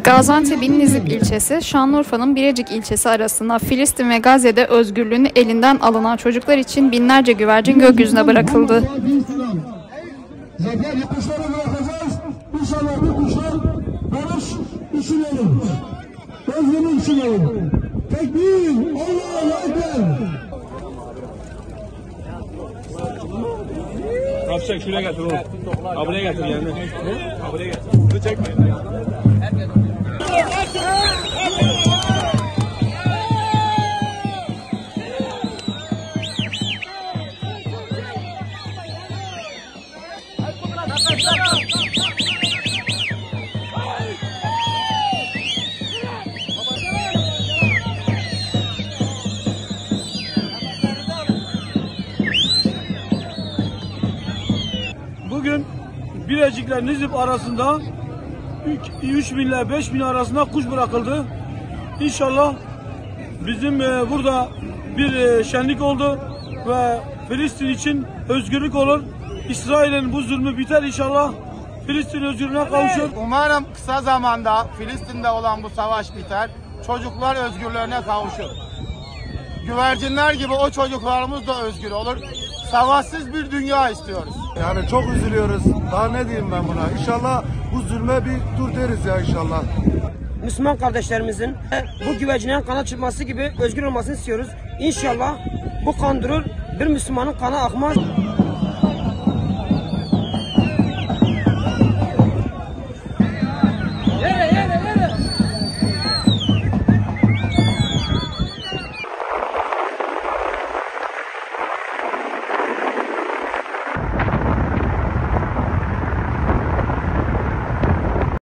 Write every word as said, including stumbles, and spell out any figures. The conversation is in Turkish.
Gaziantep'in Nizip ilçesi, Şanlıurfa'nın Birecik ilçesi arasında Filistin ve Gazze'de özgürlüğünü elinden alınan çocuklar için binlerce güvercin gökyüzüne bırakıldı. Zafer kuşları bırakacağız. İnşallah bu kuşlar barış için olur. Özgürlük için olur. Tekbir! Allah'a ekber! Rafşak şuraya getir oğlum. Aburaya getir yani. Aburaya getir. Bunu çekmeyin. Bugün Birecik'le Nizip arasında üç bin ile beş bin arasında kuş bırakıldı. İnşallah bizim burada bir şenlik oldu ve Filistin için özgürlük olur. İsrail'in bu zulmü biter inşallah. Filistin özgürlüğüne kavuşur. Umarım kısa zamanda Filistin'de olan bu savaş biter. Çocuklar özgürlüğüne kavuşur. Güvercinler gibi o çocuklarımız da özgür olur. Savaşsız bir dünya istiyoruz. Yani çok üzülüyoruz. Daha ne diyeyim ben buna? İnşallah bu zulme bir dur deriz ya inşallah. Müslüman kardeşlerimizin bu güvercinden kana çıkması gibi özgür olmasını istiyoruz. İnşallah bu kan durur, bir Müslümanın kanı akmaz.